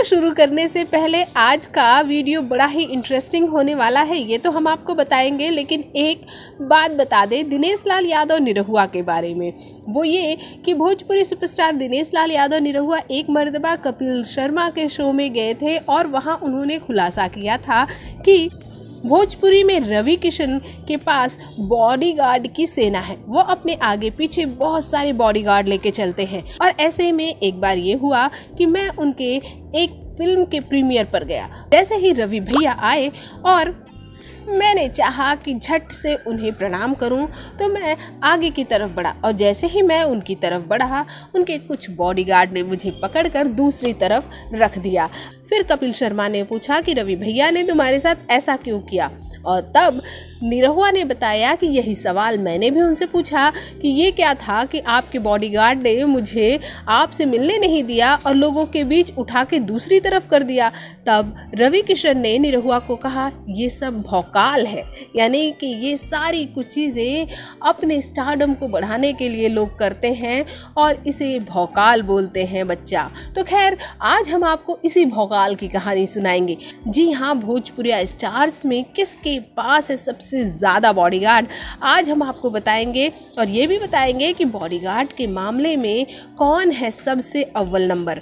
शुरू करने से पहले आज का वीडियो बड़ा ही इंटरेस्टिंग होने वाला है, ये तो हम आपको बताएंगे। लेकिन एक बात बता दें दिनेश लाल यादव निरहुआ के बारे में, वो ये कि भोजपुरी सुपरस्टार दिनेश लाल यादव निरहुआ एक मर्तबा कपिल शर्मा के शो में गए थे और वहाँ उन्होंने खुलासा किया था कि भोजपुरी में रवि किशन के पास बॉडीगार्ड की सेना है। वो अपने आगे पीछे बहुत सारे बॉडीगार्ड लेके चलते हैं। और ऐसे में एक बार ये हुआ कि मैं उनके एक फिल्म के प्रीमियर पर गया। जैसे ही रवि भैया आए और मैंने चाहा कि झट से उन्हें प्रणाम करूं, तो मैं आगे की तरफ बढ़ा और जैसे ही मैं उनकी तरफ बढ़ा, उनके कुछ बॉडीगार्ड ने मुझे पकड़कर दूसरी तरफ रख दिया। फिर कपिल शर्मा ने पूछा कि रवि भैया ने तुम्हारे साथ ऐसा क्यों किया, और तब निरहुआ ने बताया कि यही सवाल मैंने भी उनसे पूछा कि ये क्या था कि आपके बॉडीगार्ड ने मुझे आपसे मिलने नहीं दिया और लोगों के बीच उठा के दूसरी तरफ कर दिया। तब रवि किशन ने निरहुआ को कहा ये सब भौकाल है, यानी कि ये सारी कुछ चीज़ें अपने स्टारडम को बढ़ाने के लिए लोग करते हैं और इसे भौकाल बोलते हैं बच्चा। तो खैर आज हम आपको इसी भौकाल की कहानी सुनाएंगे। जी हाँ, भोजपुरी स्टार्स में किसके पास है सबसे ज़्यादा बॉडीगार्ड, आज हम आपको बताएंगे। और ये भी बताएंगे कि बॉडीगार्ड के मामले में कौन है सबसे अव्वल नंबर।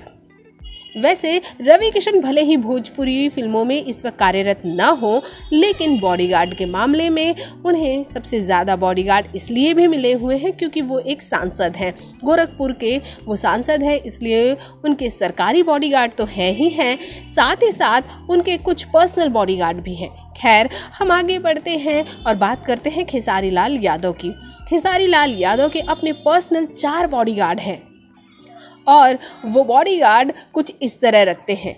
वैसे रवि किशन भले ही भोजपुरी फिल्मों में इस वक्त कार्यरत न हो, लेकिन बॉडीगार्ड के मामले में उन्हें सबसे ज़्यादा बॉडीगार्ड इसलिए भी मिले हुए हैं क्योंकि वो एक सांसद हैं, गोरखपुर के वो सांसद हैं, इसलिए उनके सरकारी बॉडीगार्ड तो हैं ही हैं, साथ ही साथ उनके कुछ पर्सनल बॉडीगार्ड भी हैं। खैर हम आगे बढ़ते हैं और बात करते हैं खेसारी लाल यादव की। खेसारी लाल यादव के अपने पर्सनल 4 बॉडीगार्ड हैं और वो बॉडीगार्ड कुछ इस तरह रखते हैं।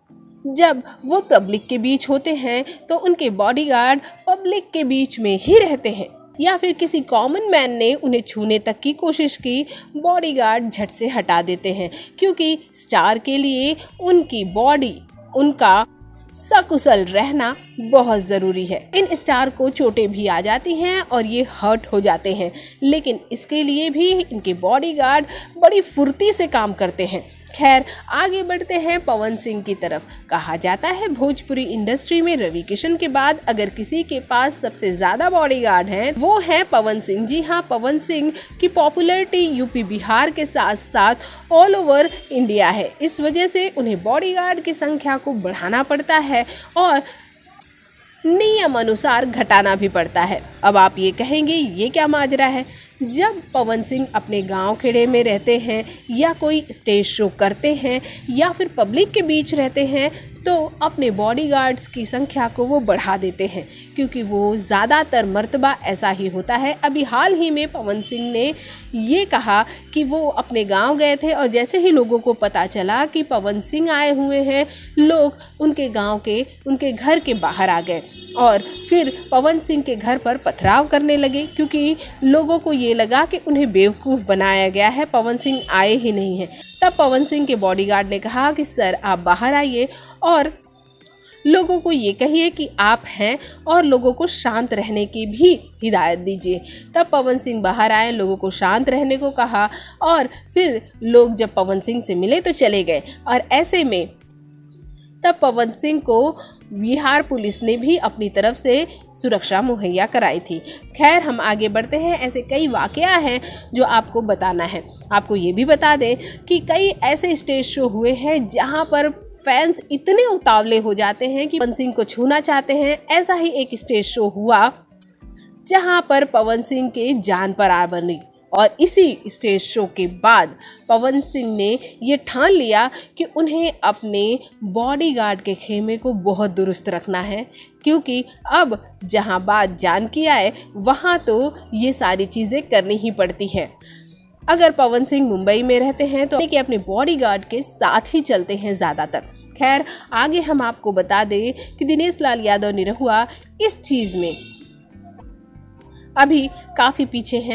जब वो पब्लिक के बीच होते हैं तो उनके बॉडीगार्ड पब्लिक के बीच में ही रहते हैं, या फिर किसी कॉमन मैन ने उन्हें छूने तक की कोशिश की, बॉडीगार्ड झट से हटा देते हैं क्योंकि स्टार के लिए उनकी बॉडी, उनका सकुशल रहना बहुत ज़रूरी है। इन स्टार को चोटें भी आ जाती हैं और ये हर्ट हो जाते हैं, लेकिन इसके लिए भी इनके बॉडीगार्ड बड़ी फुर्ती से काम करते हैं। खैर आगे बढ़ते हैं पवन सिंह की तरफ। कहा जाता है भोजपुरी इंडस्ट्री में रवि किशन के बाद अगर किसी के पास सबसे ज़्यादा बॉडीगार्ड हैं वो हैं पवन सिंह। जी हाँ, पवन सिंह की पॉपुलैरिटी यूपी बिहार के साथ साथ ऑल ओवर इंडिया है। इस वजह से उन्हें बॉडीगार्ड की संख्या को बढ़ाना पड़ता है और नियम अनुसार घटाना भी पड़ता है। अब आप ये कहेंगे ये क्या माजरा है। जब पवन सिंह अपने गांव खेड़े में रहते हैं या कोई स्टेज शो करते हैं या फिर पब्लिक के बीच रहते हैं तो अपने बॉडीगार्ड्स की संख्या को वो बढ़ा देते हैं, क्योंकि वो ज़्यादातर मर्तबा ऐसा ही होता है। अभी हाल ही में पवन सिंह ने ये कहा कि वो अपने गांव गए थे और जैसे ही लोगों को पता चला कि पवन सिंह आए हुए हैं, लोग उनके गांव के, उनके घर के बाहर आ गए और फिर पवन सिंह के घर पर पथराव करने लगे, क्योंकि लोगों को ये लगा कि उन्हें बेवकूफ़ बनाया गया है, पवन सिंह आए ही नहीं हैं। तब पवन सिंह के बॉडीगार्ड ने कहा कि सर आप बाहर आइए और लोगों को ये कहिए कि आप हैं और लोगों को शांत रहने की भी हिदायत दीजिए। तब पवन सिंह बाहर आए, लोगों को शांत रहने को कहा और फिर लोग जब पवन सिंह से मिले तो चले गए। और ऐसे में तब पवन सिंह को बिहार पुलिस ने भी अपनी तरफ से सुरक्षा मुहैया कराई थी। खैर हम आगे बढ़ते हैं। ऐसे कई वाकया हैं जो आपको बताना है। आपको ये भी बता दें कि कई ऐसे स्टेज शो हुए हैं जहां पर फैंस इतने उतावले हो जाते हैं कि पवन सिंह को छूना चाहते हैं। ऐसा ही एक स्टेज शो हुआ जहां पर पवन सिंह के जान पर आ बनी और इसी स्टेज शो के बाद पवन सिंह ने ये ठान लिया कि उन्हें अपने बॉडीगार्ड के खेमे को बहुत दुरुस्त रखना है, क्योंकि अब जहां बात जान की आए वहां तो ये सारी चीज़ें करनी ही पड़ती हैं। अगर पवन सिंह मुंबई में रहते हैं तो कि अपने बॉडीगार्ड के साथ ही चलते हैं ज़्यादातर। खैर आगे हम आपको बता दें कि दिनेश लाल यादव निरहुआ इस चीज़ में अभी काफ़ी पीछे हैं।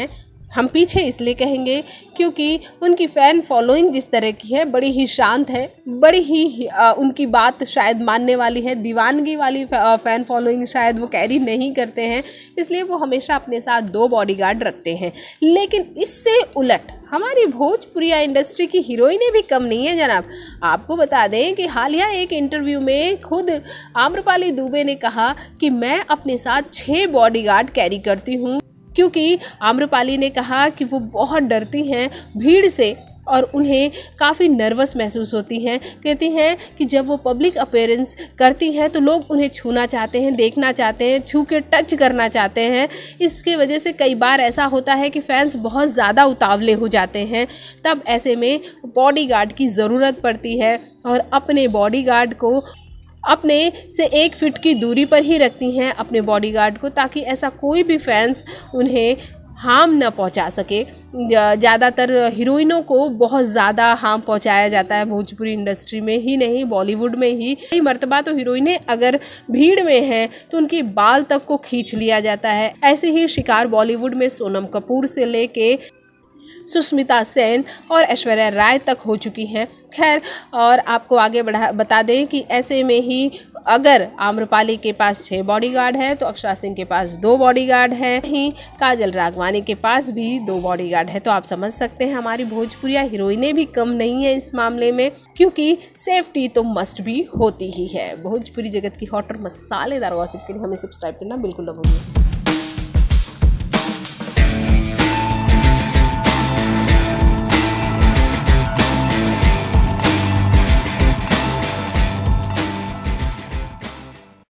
हम पीछे इसलिए कहेंगे क्योंकि उनकी फ़ैन फॉलोइंग जिस तरह की है, बड़ी ही शांत है, बड़ी ही उनकी बात शायद मानने वाली है। दीवानगी वाली फ़ैन फॉलोइंग शायद वो कैरी नहीं करते हैं, इसलिए वो हमेशा अपने साथ 2 बॉडीगार्ड रखते हैं। लेकिन इससे उलट हमारी भोजपुरिया इंडस्ट्री की हीरोइनें भी कम नहीं है जनाब। आपको बता दें कि हालिया एक इंटरव्यू में खुद आम्रपाली दुबे ने कहा कि मैं अपने साथ 6 बॉडीगार्ड कैरी करती हूँ, क्योंकि आम्रपाली ने कहा कि वो बहुत डरती हैं भीड़ से और उन्हें काफ़ी नर्वस महसूस होती हैं। कहती हैं कि जब वो पब्लिक अपीयरेंस करती हैं तो लोग उन्हें छूना चाहते हैं, देखना चाहते हैं, छू के टच करना चाहते हैं। इसके वजह से कई बार ऐसा होता है कि फैंस बहुत ज़्यादा उतावले हो जाते हैं। तब ऐसे में बॉडीगार्ड की ज़रूरत पड़ती है और अपने बॉडीगार्ड को अपने से 1 फीट की दूरी पर ही रखती हैं अपने बॉडीगार्ड को, ताकि ऐसा कोई भी फैंस उन्हें हार्म न पहुंचा सके। ज़्यादातर हीरोइनों को बहुत ज़्यादा हार्म पहुंचाया जाता है भोजपुरी इंडस्ट्री में ही नहीं, बॉलीवुड में ही। कई मर्तबा तो हीरोइनें अगर भीड़ में हैं तो उनके बाल तक को खींच लिया जाता है। ऐसे ही शिकार बॉलीवुड में सोनम कपूर से लेके सुष्मिता सेन और ऐश्वर्या राय तक हो चुकी हैं। खैर, और आपको आगे बता दें कि ऐसे में ही अगर आम्रपाली के पास 6 बॉडीगार्ड है तो अक्षरा सिंह के पास 2 बॉडीगार्ड है, ही काजल राघवानी के पास भी 2 बॉडीगार्ड है। तो आप समझ सकते हैं हमारी भोजपुरिया हीरोइनें भी कम नहीं है इस मामले में, क्योंकि सेफ्टी तो मस्ट भी होती ही है। भोजपुरी जगत की हॉट और मसालेदार गॉसिप के लिए हमें सब्सक्राइब करना बिल्कुल न भूलिए।